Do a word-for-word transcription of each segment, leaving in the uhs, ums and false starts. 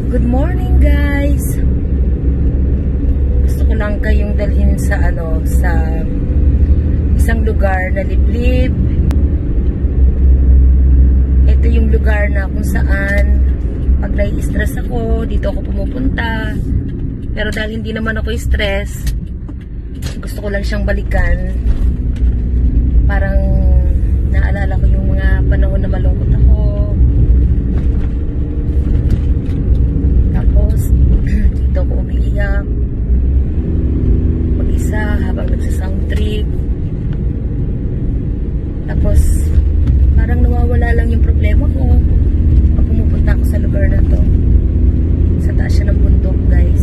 Good morning, guys. Gusto ko lang kayong dalhin sa ano, sa isang lugar na liblib. Ito yung lugar na kung saan pag nai-stress ako, dito ako pumupunta. Pero dahil hindi naman ako stress, gusto ko lang siyang balikan. Parang naalala ko yung mga panahon na malungkot ako. Dito ako umiiyak mag-isa habang nagsa-sound trip. Tapos parang nawawala lang yung problema ko pag pumupunta ako sa lugar na to. Sa taas siya ng bundok, guys.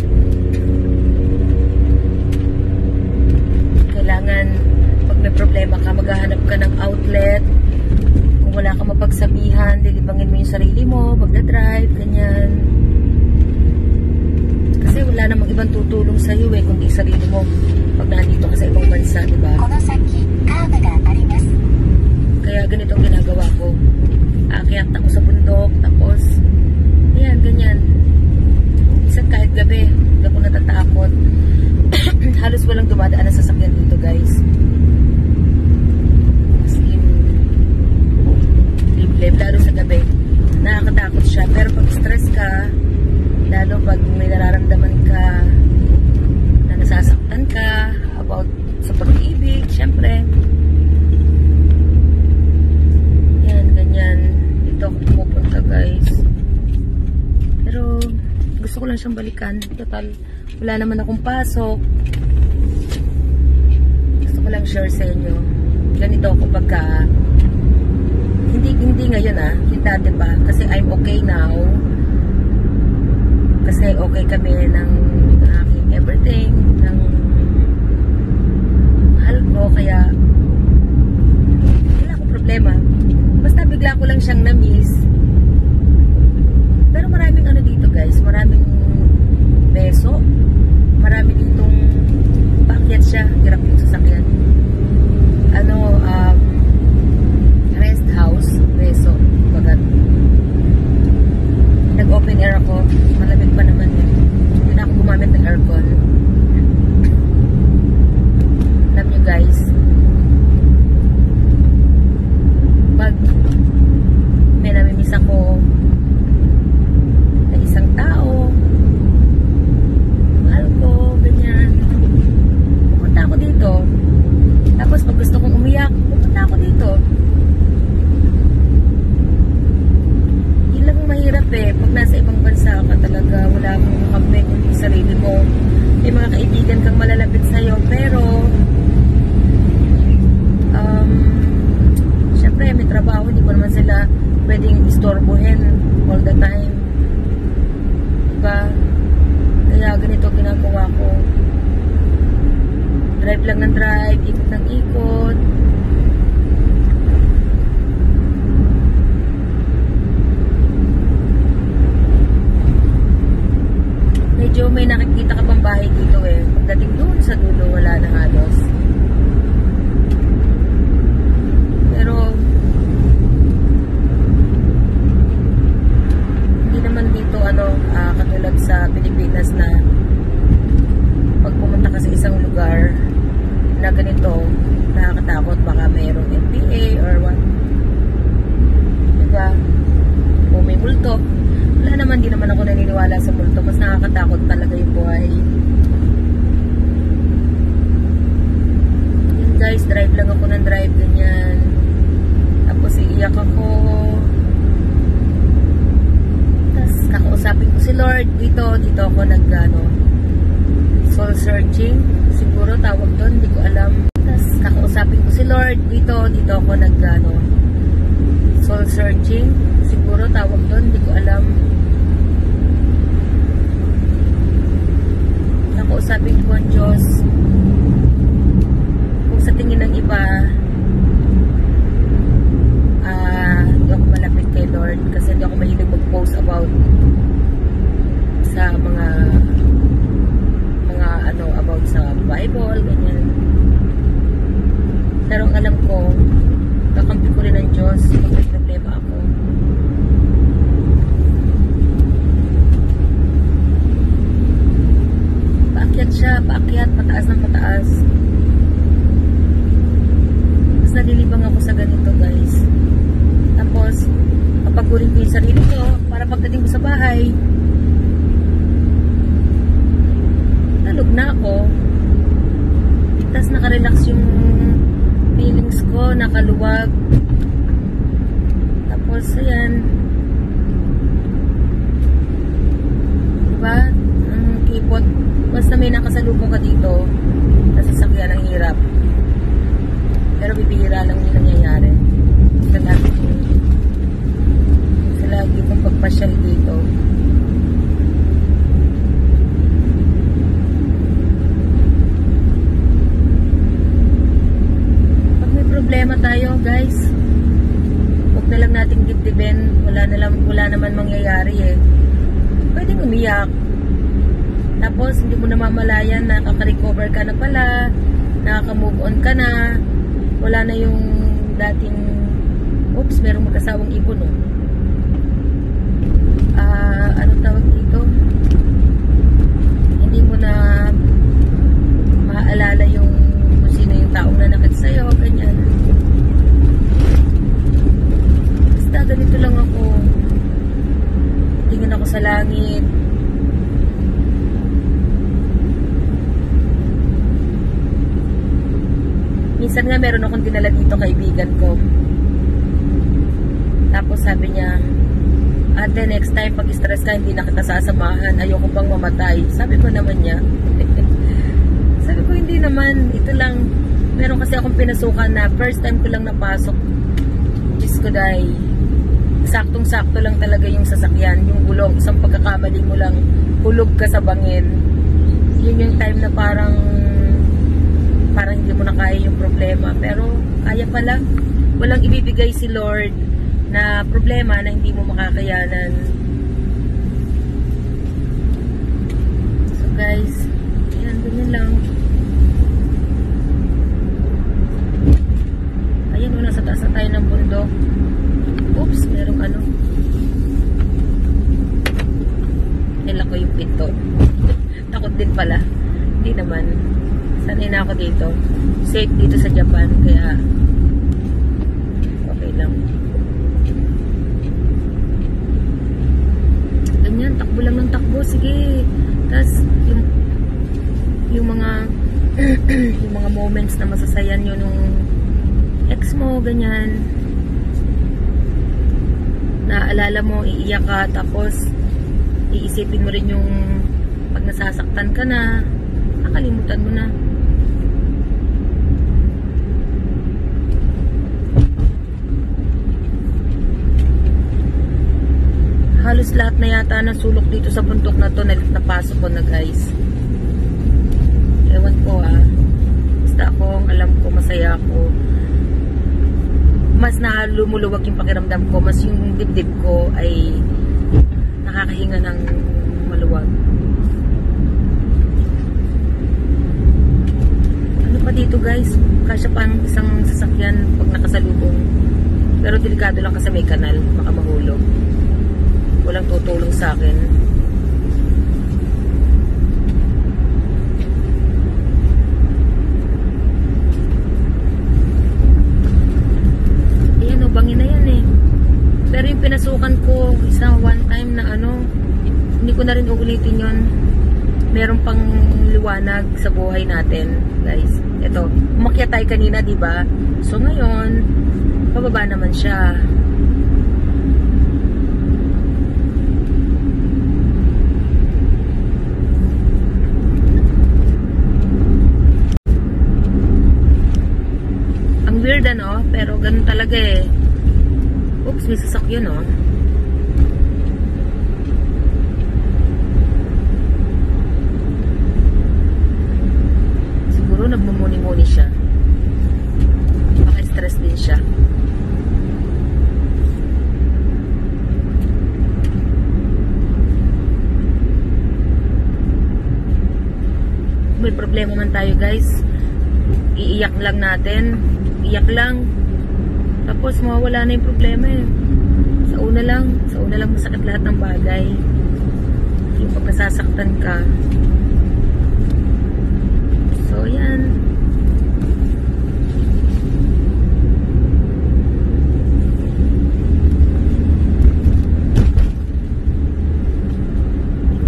Kailangan pag may problema ka, maghahanap ka ng outlet. Kung wala ka mapagsabihan, lilibangin mo yung sarili mo, magdadrive, ganyan. Kasi wala namang ibang tutulong sa iyo eh, kundi sarili mo pag nandito ka sa ibang bansa, di ba? Kaya ganito ang ginagawa ko. Aakyat ako sa bundok, tapos ayan, ganyan. Minsan kahit gabi, hindi ako natatakot. Halos walang dumadaan na sasakyan dito, guys. As in, liblib, lalo sa gabi. Nakakatakot siya, pero pag stress ka, lalo pag may nararamdaman ka na nasasaktan ka about sa pag-ibig, syempre yan, ganyan dito ako pumupunta, guys. Pero gusto ko lang siyang balikan. Total, wala naman akong pasok. Gusto ko lang share sa inyo. Ganito ako pagka hindi, hindi ngayon ah, yung dati pa, kasi I'm okay now. Kasi okay kami ng aking everything, ng mahal ko, kaya wala akong problema. Basta bigla ko lang siyang na-miss. Pero maraming ano dito, guys, maraming beso, marami ditong paakyat siya, hirap yung sasakyan. Ano, um, rest house, beso, bagat. Nag-open air ako. Malamig pa naman yun. Hindi na ako gumamit ng aircon. Alam nyo, guys, pag may namimiss ako na isang tao, mahal ko, ganyan, pupunta ako dito. Tapos pag gusto kong umiyak, pupunta ako dito. Mahirap eh, pag nasa ibang bansa ka talaga, wala kang kampe kundi sarili mo. May mga kaibigan kang malalapit sa'yo, pero um, syempre may trabaho, hindi mo naman sila pwedeng istorbohin all the time, diba? Kaya ganito ginagawa ko, drive lang ng drive, ikot ng ikot. Medyo may nakikita ka pang bahay dito eh. Pagdating doon sa dulo, wala na halos. Pero hindi naman dito ano, uh, katulad sa Pilipinas na pag pumunta ka sa isang lugar na ganito, nakakatakot, baka mayroong N P A or what, diba? O may multo. Wala naman, di naman ako naniniwala sa multo. Mas nakakatakot talaga yung buhay. Yun, guys, drive lang ako ng drive, ganyan. Tapos iiyak ako. Tapos kakausapin ko si Lord. Dito, dito ako nag, ano, soul searching. Siguro tawag doon, hindi ko alam. Tapos kakausapin ko si Lord. Dito, dito ako nag, ano, soul searching. Siguro tawag doon, hindi ko alam. Nakausapin ko ang Diyos. Kung sa tingin ng iba, ah, uh, hindi ako malapit kay Lord kasi hindi ako mahilig mag-post about sa mga mga ano, about sa Bible, ganyan. Pero ang alam ko, kakampi ko rin ng Diyos kung may problema ako. pagdating ko sa bahay, talog na ako. Tapos nakarelax yung feelings ko, nakaluwag. Tapos, ayan. Diba? Ang kipot. Basta may nakasalubong ka dito, nasasakyan ang hirap. Pero bibihira lang yung nangyayari. Sa lagi, sa lagi kong pagpasyal dito. Pag may problema tayo, guys, huwag na lang nating dibdibin. Wala, na lang, wala naman mangyayari eh. Pwedeng umiyak. Tapos, hindi mo namamalayan, nakaka-recover ka na pala, nakaka-move on ka na, wala na yung dating, oops, merong magkasawang ibon, no? Ah, uh, anong tawag dito? Hindi mo na maaalala yung kung sino yung taong nanakit sa'yo, ganyan. Basta, ganito lang ako. Tingin ako sa langit. Minsan nga meron akong dinala dito kaibigan ko. Tapos sabi niya, ate, next time pag stress ka hindi na kita sasamahan, ayoko pang mamatay. Sabi ko naman niya. Sabi ko hindi naman, ito lang. Meron kasi akong pinasukan na first time ko lang napasok. Diyos ko dahi. Saktong-sakto lang talaga yung sasakyan, yung gulong. Isang pagkakamali mo lang, hulog ka sa bangin. Yun yung time na parang parang hindi mo na kaya yung problema, pero kaya pala. Walang ibibigay si Lord na problema na hindi mo makakayanan. So guys, ayan, ganyan lang. Ayan, nasa taas na tayo ng bundok. Oops, merong ano. Nila ko yung pinto. Takot din pala. Hindi naman. Sanay na ako dito. Safe dito sa Japan, kaya okay lang. Ganyan, takbo lang ng takbo. Sige. Tapos, yung yung mga yung mga moments na masasayan nyo nung ex mo, ganyan. Naaalala mo, iiyak ka, tapos iisipin mo rin yung pag nasasaktan ka na, nakalimutan mo na. Halos lahat na yata ng sulok dito sa bundok na to na napasok ko na, guys. Ewan ko ah. Basta ako, alam ko, masaya ako. Mas na lumuluwag yung pakiramdam ko. Mas yung dibdib ko ay nakakahinga ng maluwag. Ano pa dito, guys? Kasya pang isang sasakyan pag nakasalubong. Pero delikado lang kasi may kanal. Baka mahulog. Walang tutulong sa akin. Ayan o, bangin na yan eh. Pero yung pinasukan ko, isang one time na ano, hindi ko na rin uulitin yun. Meron pang liwanag sa buhay natin, guys. Ito, umakyat tayo kanina, diba? So ngayon, pababa naman siya. Weird ano, pero ganun talaga eh. Oops, may sasakyan oh. Siguro nagmumuni-muni siya. Baka stress din siya. May problema man tayo, guys. Iiyak lang natin. Iyak lang. Tapos mawawala na yung problema eh. Sa una lang. Sa una lang masakit lahat ng bagay. Yung pag nasasaktan ka. So yan.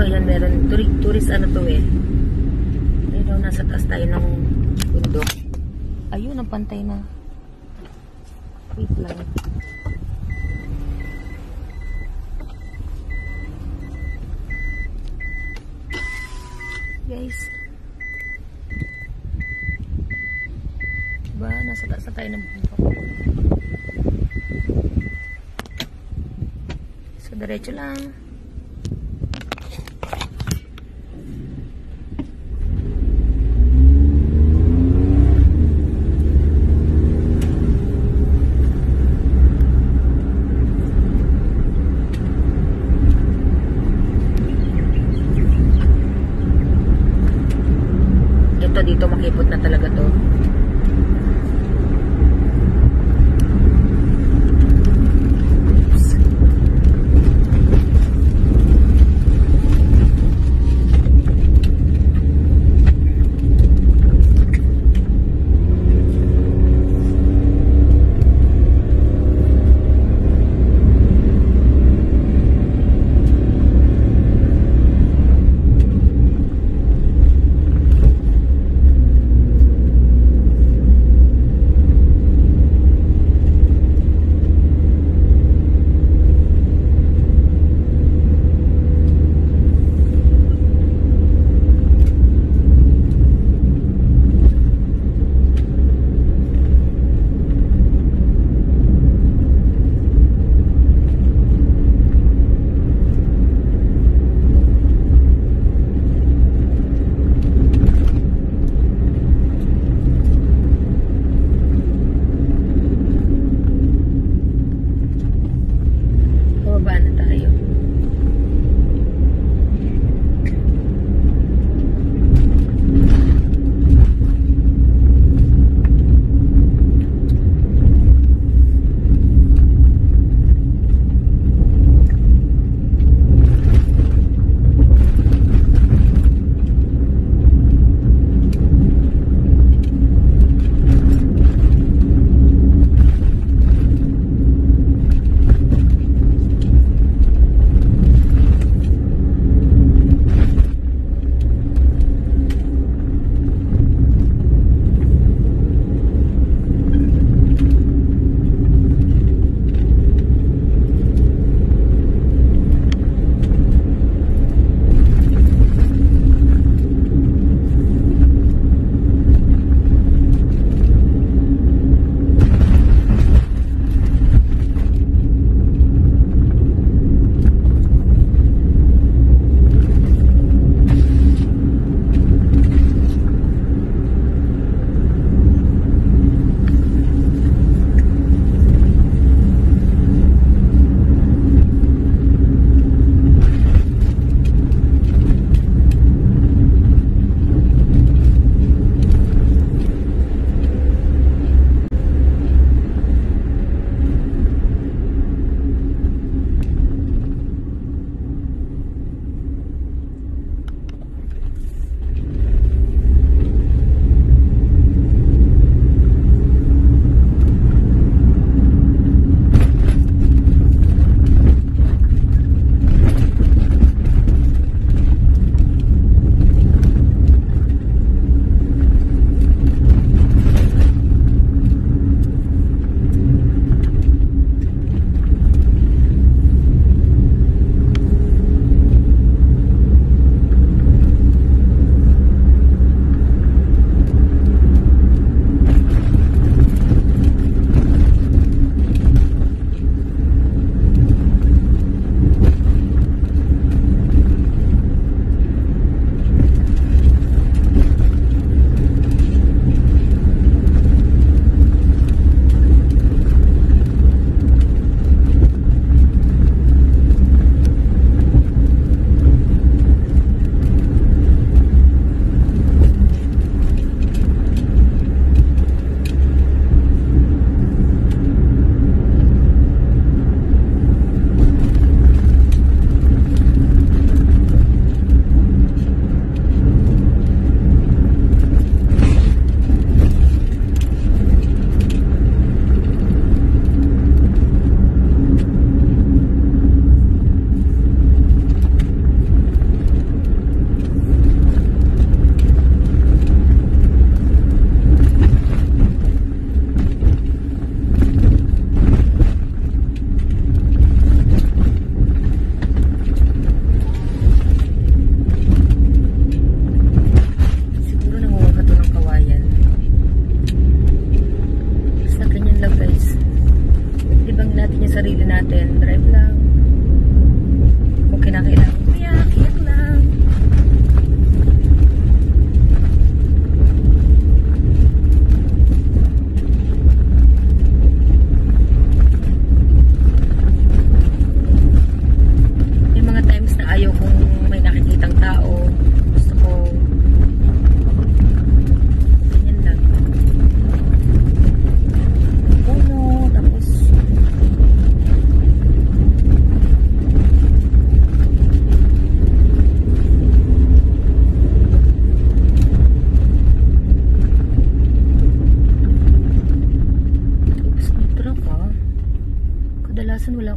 ayan, meron. Turi tourist ano to eh. Ayun, nasa taas tayo ng bundok. Ayun, ang pantay na. Wait lang. Guys. Diba? Nasa taas na tayo ng bundok. So, diretso lang. Dito makipot na talaga to. Oops.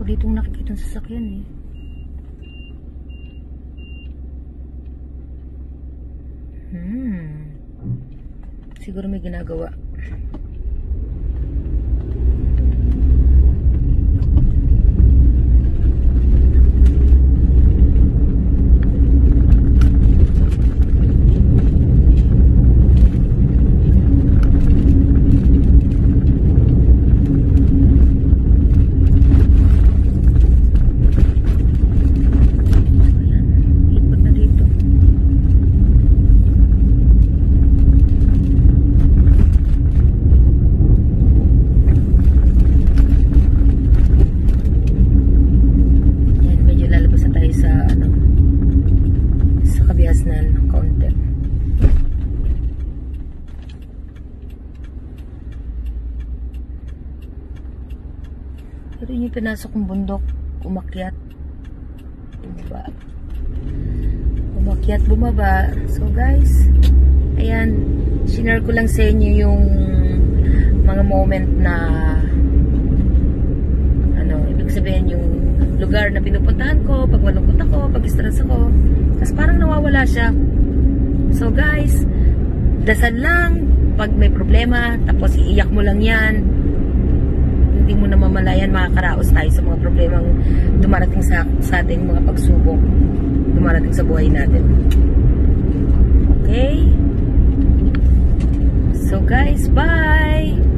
ko ditong nakikita ng sasakyan eh. Hmm. Siguro may ginagawa. Pero yun yung pinasok kong bundok, umakyat, bumaba, umakyat, bumaba. So guys, ayan, shinare ko lang sa inyo yung mga moment na, ano, ibig sabihin yung lugar na pinupuntahan ko, pag malungkot ako, pag stress ako, tapos parang nawawala siya. So guys, dasal lang, pag may problema, tapos iiyak mo lang yan, hindi mo na mamalayan, makakaraos tayo sa mga problemang dumarating sa, sa ating mga pagsubok, dumarating sa buhay natin. Okay? So guys, bye!